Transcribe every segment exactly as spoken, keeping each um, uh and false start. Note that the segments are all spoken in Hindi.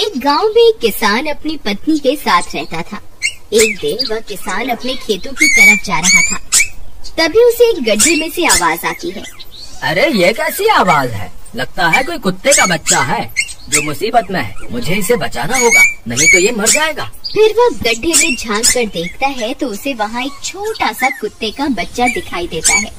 एक गांव में एक किसान अपनी पत्नी के साथ रहता था। एक दिन वह किसान अपने खेतों की तरफ जा रहा था, तभी उसे एक गड्ढे में से आवाज आती है। अरे ये कैसी आवाज है? लगता है कोई कुत्ते का बच्चा है जो मुसीबत में है। मुझे इसे बचाना होगा, नहीं तो ये मर जाएगा। फिर वह गड्ढे में झांक कर देखता है तो उसे वहाँ एक छोटा सा कुत्ते का बच्चा दिखाई देता है।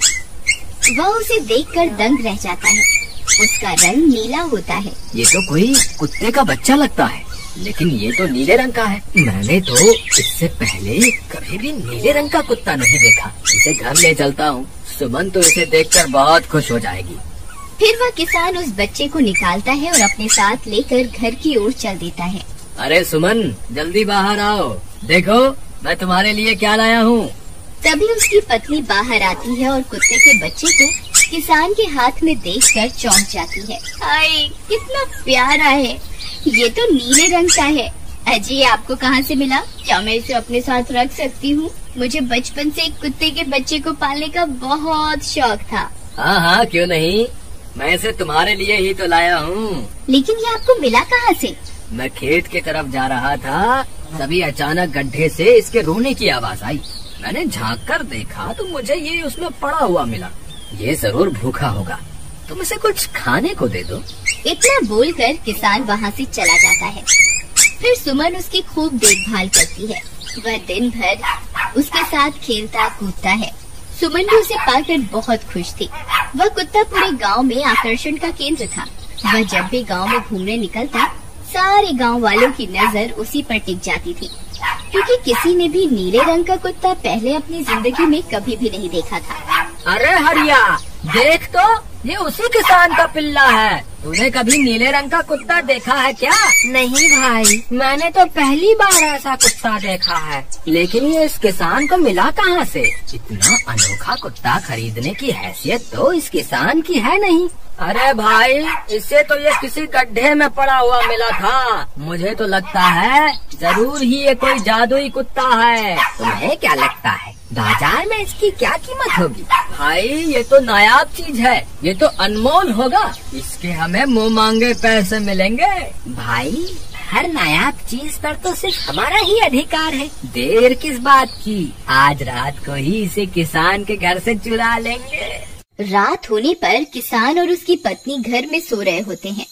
वह उसे देखकर दंग रह जाता है। उसका रंग नीला होता है। ये तो कोई कुत्ते का बच्चा लगता है, लेकिन ये तो नीले रंग का है। मैंने तो इससे पहले कभी भी नीले रंग का कुत्ता नहीं देखा। इसे घर ले चलता हूँ, सुमन तो इसे देखकर बहुत खुश हो जाएगी। फिर वह किसान उस बच्चे को निकालता है और अपने साथ लेकर घर की ओर चल देता है। अरे सुमन, जल्दी बाहर आओ, देखो मैं तुम्हारे लिए क्या लाया हूँ। तभी उसकी पत्नी बाहर आती है और कुत्ते के बच्चे को किसान के हाथ में देखकर चौंक जाती है। हाय, कितना प्यारा है, ये तो नीले रंग का है। अजी, आपको कहाँ से मिला? क्या मैं इसे अपने साथ रख सकती हूँ? मुझे बचपन से एक कुत्ते के बच्चे को पालने का बहुत शौक था। हाँ हाँ, क्यों नहीं, मैं इसे तुम्हारे लिए ही तो लाया हूँ। लेकिन ये आपको मिला कहाँ से? मैं खेत की तरफ जा रहा था, तभी अचानक गड्ढे से इसके रोने की आवाज आई। मैंने झांक कर देखा तो मुझे ये उसमें पड़ा हुआ मिला। ये जरूर भूखा होगा, तुम इसे कुछ खाने को दे दो। इतना बोलकर किसान वहाँ से चला जाता है। फिर सुमन उसकी खूब देखभाल करती है। वह दिन भर उसके साथ खेलता कूदता है। सुमन भी उसे पाकर बहुत खुश थी। वह कुत्ता पूरे गांव में आकर्षण का केंद्र था। वह जब भी गांव में घूमने निकलता, सारे गांव वालों की नजर उसी पर टिक जाती थी, क्योंकि किसी ने भी नीले रंग का कुत्ता पहले अपनी जिंदगी में कभी भी नहीं देखा था। अरे हरिया, देख तो, ये उसी किसान का पिल्ला है। तूने कभी नीले रंग का कुत्ता देखा है क्या? नहीं भाई, मैंने तो पहली बार ऐसा कुत्ता देखा है। लेकिन ये इस किसान को मिला कहाँ से? इतना अनोखा कुत्ता खरीदने की हैसियत तो इस किसान की है नहीं। अरे भाई, इससे तो ये किसी गड्ढे में पड़ा हुआ मिला था। मुझे तो लगता है जरूर ही ये कोई जादुई कुत्ता है। तुम्हें क्या लगता है बाजार में इसकी क्या कीमत होगी? भाई, ये तो नायाब चीज है, ये तो अनमोल होगा। इसके हमें मुँह मांगे पैसे मिलेंगे। भाई, हर नायाब चीज पर तो सिर्फ हमारा ही अधिकार है। देर किस बात की, आज रात को ही इसे किसान के घर से चुरा लेंगे। रात होने पर किसान और उसकी पत्नी घर में सो रहे होते हैं।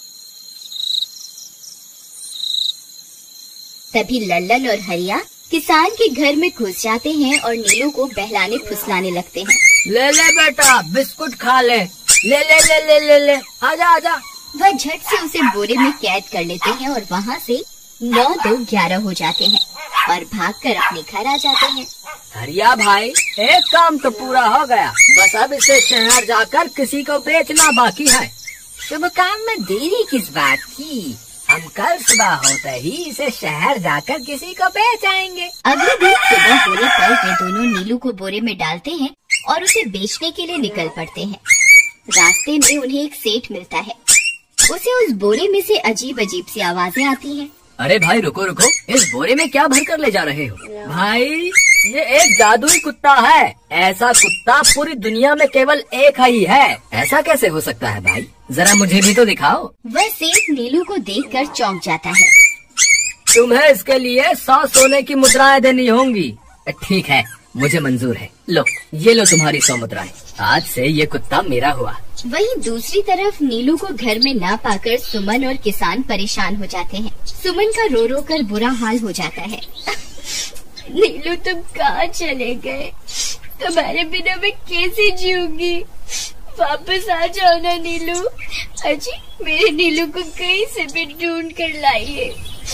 तभी लल्लन और हरिया किसान के घर में घुस जाते हैं और नीलू को बहलाने फुसलाने लगते हैं। ले ले बेटा, बिस्कुट खा ले, ले ले ले ले ले ले, आजा आजा। वह झट से उसे बोरे में कैद कर लेते हैं और वहाँ से नौ दो ग्यारह हो जाते हैं और भागकर अपने घर आ जाते हैं। हरिया भाई, एक काम तो पूरा हो गया, बस अब इसे शहर जाकर किसी को बेचना बाकी है। शुभ काम में देरी किस बात की? हम कल सुबह होते ही इसे शहर जाकर किसी को बेच आएंगे। अगले दिन सुबह होने पर वे दोनों नीलू को बोरे में डालते हैं और उसे बेचने के लिए निकल पड़ते हैं। रास्ते में उन्हें एक सेठ मिलता है। उसे उस बोरे में से अजीब अजीब सी आवाजें आती हैं। अरे भाई रुको रुको, इस बोरे में क्या भर कर ले जा रहे हो? भाई, ये एक जादुई कुत्ता है। ऐसा कुत्ता पूरी दुनिया में केवल एक ही है। ऐसा कैसे हो सकता है भाई? जरा मुझे भी तो दिखाओ। वह सेठ नीलू को देखकर चौंक जाता है। तुम्हें इसके लिए सौ सोने की मुद्राएं देनी होंगी। ठीक है, मुझे मंजूर है। लो, ये लो तुम्हारी सौ मुद्राएं। आज से ये कुत्ता मेरा हुआ। वहीं दूसरी तरफ नीलू को घर में ना पाकर सुमन और किसान परेशान हो जाते हैं। सुमन का रो रो कर बुरा हाल हो जाता है। नीलू, तुम कहाँ चले गए? तुम्हारे बिना मैं कैसे जीऊंगी? वापस आ जाओ ना नीलू। अजी, मेरे नीलू को कहीं से भी ढूंढ कर लाइए।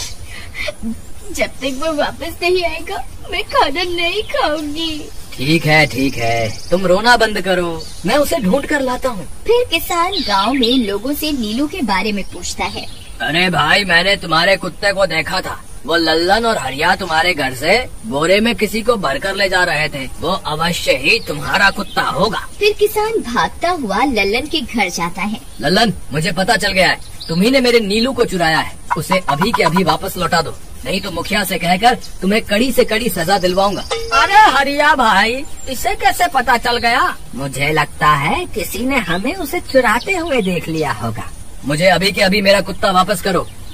जब तक वो वापस नहीं आएगा मैं खाना नहीं खाऊंगी। ठीक है ठीक है, तुम रोना बंद करो, मैं उसे ढूंढ कर लाता हूँ। फिर किसान गांव में लोगों से नीलू के बारे में पूछता है। अरे भाई, मैंने तुम्हारे कुत्ते को देखा था। वो लल्लन और हरिया तुम्हारे घर से बोरे में किसी को भरकर ले जा रहे थे। वो अवश्य ही तुम्हारा कुत्ता होगा। फिर किसान भागता हुआ लल्लन के घर जाता है। लल्लन, मुझे पता चल गया है, तुम्ही ने मेरे नीलू को चुराया है। उसे अभी के अभी वापस लौटा दो, नहीं तो मुखिया से कहकर तुम्हें कड़ी से कड़ी सजा दिलवाऊंगा। अरे हरिया भाई, इसे कैसे पता चल गया? मुझे लगता है किसी ने हमें उसे चुराते हुए देख लिया होगा। मुझे अभी के अभी मेरा कुत्ता वापस करो,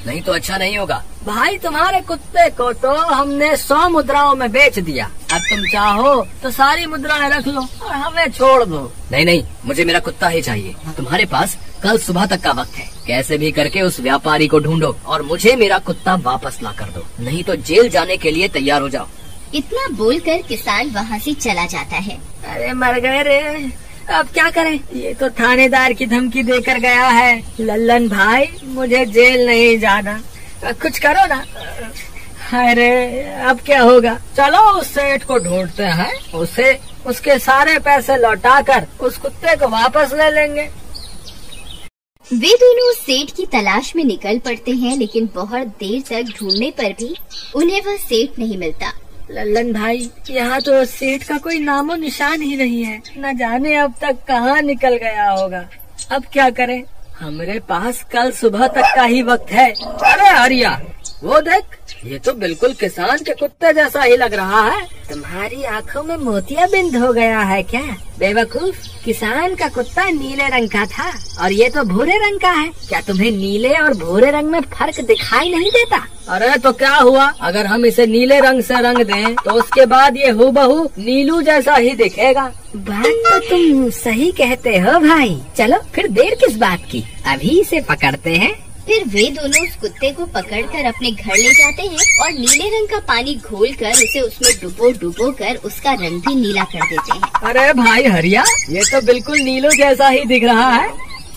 नहीं तो अच्छा नहीं होगा। भाई तुम्हारे कुत्ते को तो हमने सौ मुद्राओं में बेच दिया, अब तुम चाहो तो सारी मुद्राएं रख लो और हमें छोड़ दो। नहीं नहीं, मुझे मेरा कुत्ता ही चाहिए। तुम्हारे पास कल सुबह तक का वक्त है, कैसे भी करके उस व्यापारी को ढूंढो और मुझे मेरा कुत्ता वापस ला कर दो, नहीं तो जेल जाने के लिए तैयार हो जाओ। इतना बोलकर किसान वहाँ से चला जाता है। अरे मर गए रे, अब क्या करें, ये तो थानेदार की धमकी देकर गया है। लल्लन भाई मुझे जेल नहीं जाना, कुछ करो ना। अरे अब क्या होगा, चलो उस सेठ को ढूंढते हैं, उसे उसके सारे पैसे लौटाकर उस कुत्ते को वापस ले लेंगे। वे दोनों उस सेठ की तलाश में निकल पड़ते हैं, लेकिन बहुत देर तक ढूंढने पर भी उन्हें वह सेठ नहीं मिलता। लल्लन भाई, यहाँ तो सेठ का कोई नामो निशान ही नहीं है, न जाने अब तक कहाँ निकल गया होगा। अब क्या करें, हमारे पास कल सुबह तक का ही वक्त है। अरे हरिया, वो देख, ये तो बिल्कुल किसान के कुत्ते जैसा ही लग रहा है। तुम्हारी आँखों में मोतियाबिंद हो गया है क्या बेवकूफ? किसान का कुत्ता नीले रंग का था और ये तो भूरे रंग का है। क्या तुम्हें नीले और भूरे रंग में फर्क दिखाई नहीं देता? अरे तो क्या हुआ, अगर हम इसे नीले रंग से रंग दें तो उसके बाद ये हूबहू नीलू जैसा ही दिखेगा। बात तो तुम सही कहते हो भाई। चलो फिर देर किस बात की, अभी इसे पकड़ते हैं। फिर वे दोनों उस कुत्ते को पकड़कर अपने घर ले जाते हैं और नीले रंग का पानी घोलकर उसे उसमें डुबो डुबो कर उसका रंग भी नीला कर देते हैं। अरे भाई हरिया, ये तो बिल्कुल नीलू जैसा ही दिख रहा है।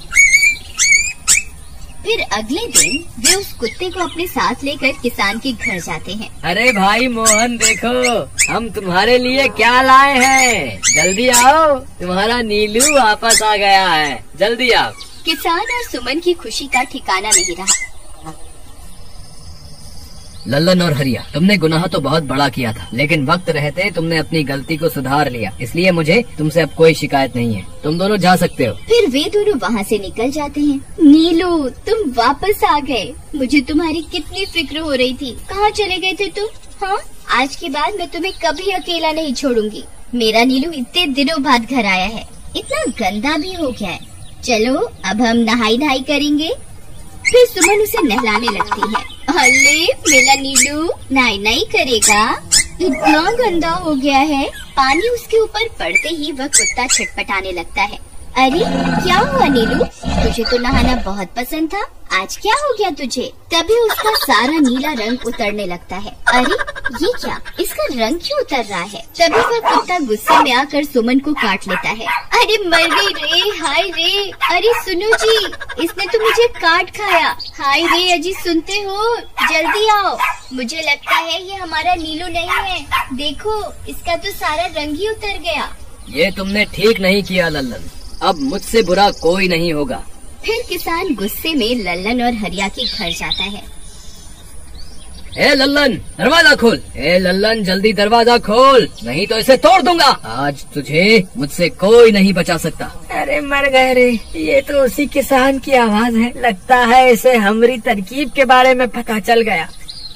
फिर अगले दिन वे उस कुत्ते को अपने साथ लेकर किसान के घर जाते हैं। अरे भाई मोहन, देखो हम तुम्हारे लिए क्या लाए हैं, जल्दी आओ, तुम्हारा नीलू वापस आ गया है, जल्दी आओ। किसान और सुमन की खुशी का ठिकाना नहीं रहा। लल्लन और हरिया, तुमने गुनाह तो बहुत बड़ा किया था, लेकिन वक्त रहते तुमने अपनी गलती को सुधार लिया, इसलिए मुझे तुमसे अब कोई शिकायत नहीं है, तुम दोनों जा सकते हो। फिर वे दोनों वहाँ से निकल जाते हैं। नीलू, तुम वापस आ गए, मुझे तुम्हारी कितनी फिक्र हो रही थी। कहाँ चले गए थे तुम? हाँ, आज के बाद मैं तुम्हें कभी अकेला नहीं छोड़ूंगी। मेरा नीलू इतने दिनों बाद घर आया है, इतना गंदा भी हो गया है। चलो अब हम नहाई नहाई करेंगे। फिर सुमन उसे नहलाने लगती है। अरे मेरा नीलू नहाई नहाई करेगा, इतना गंदा हो गया है। पानी उसके ऊपर पड़ते ही वह कुत्ता छटपटाने लगता है। अरे क्या हुआ नीलू, तुझे तो नहाना बहुत पसंद था, आज क्या हो गया तुझे? तभी उसका सारा नीला रंग उतरने लगता है। अरे ये क्या, इसका रंग क्यों उतर रहा है? तभी वह कुत्ता गुस्से में आकर सुमन को काट लेता है। अरे मर गई रे, हाय रे। अरे सुनो जी, इसने तो मुझे काट खाया। हाय रे अजी, सुनते हो? जल्दी आओ, मुझे लगता है ये हमारा नीलू नहीं है। देखो, इसका तो सारा रंग ही उतर गया। ये तुमने ठीक नहीं किया लल्लन, अब मुझसे बुरा कोई नहीं होगा। फिर किसान गुस्से में लल्लन और हरिया के घर जाता है। ए लल्लन, दरवाजा खोल। ए लल्लन, जल्दी दरवाजा खोल, नहीं तो इसे तोड़ दूंगा। आज तुझे मुझसे कोई नहीं बचा सकता। अरे मर गए रे, ये तो उसी किसान की आवाज है। लगता है इसे हमारी तरकीब के बारे में पता चल गया।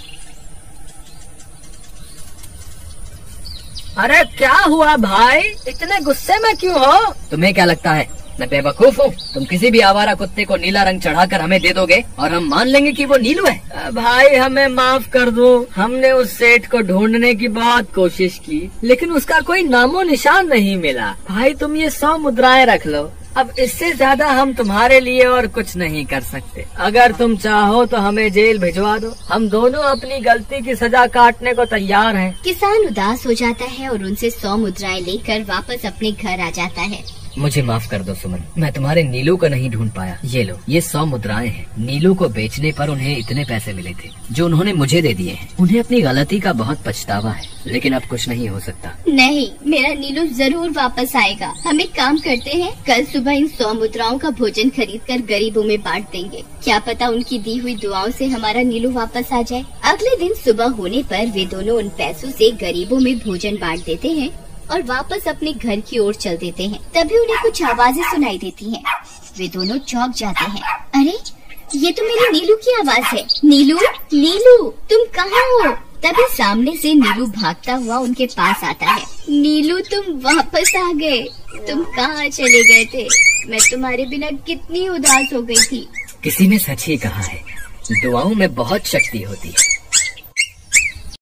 अरे क्या हुआ भाई, इतने गुस्से में क्यों हो? तुम्हें क्या लगता है मैं बेवकूफ हूँ? तुम किसी भी आवारा कुत्ते को नीला रंग चढ़ाकर हमें दे दोगे और हम मान लेंगे कि वो नीलू है। भाई हमें माफ कर दो, हमने उस सेठ को ढूंढने की बहुत कोशिश की, लेकिन उसका कोई नामो निशान नहीं मिला। भाई तुम ये सौ मुद्राएं रख लो, अब इससे ज्यादा हम तुम्हारे लिए और कुछ नहीं कर सकते। अगर तुम चाहो तो हमें जेल भिजवा दो, हम दोनों अपनी गलती की सजा काटने को तैयार हैं। किसान उदास हो जाता है और उनसे सौ मुद्राएं लेकर वापस अपने घर आ जाता है। मुझे माफ कर दो सुमन, मैं तुम्हारे नीलू को नहीं ढूंढ पाया। ये लो, ये सौ मुद्राएं हैं। नीलू को बेचने पर उन्हें इतने पैसे मिले थे जो उन्होंने मुझे दे दिए हैं। उन्हें अपनी गलती का बहुत पछतावा है, लेकिन अब कुछ नहीं हो सकता। नहीं, मेरा नीलू जरूर वापस आएगा। हम एक काम करते हैं, कल सुबह इन सौ मुद्राओं का भोजन खरीद कर गरीबों में बांट देंगे। क्या पता उनकी दी हुई दुआओं से हमारा नीलू वापस आ जाए। अगले दिन सुबह होने पर वे दोनों उन पैसों से गरीबों में भोजन बांट देते हैं और वापस अपने घर की ओर चल देते हैं। तभी उन्हें कुछ आवाजें सुनाई देती हैं। वे दोनों चौंक जाते हैं। अरे ये तो मेरे नीलू की आवाज है। नीलू, नीलू तुम कहाँ हो? तभी सामने से नीलू भागता हुआ उनके पास आता है। नीलू तुम वापस आ गए, तुम कहाँ चले गए थे? मैं तुम्हारे बिना कितनी उदास हो गई थी। किसी ने सच ही कहा है, दुआओं में बहुत शक्ति होती है।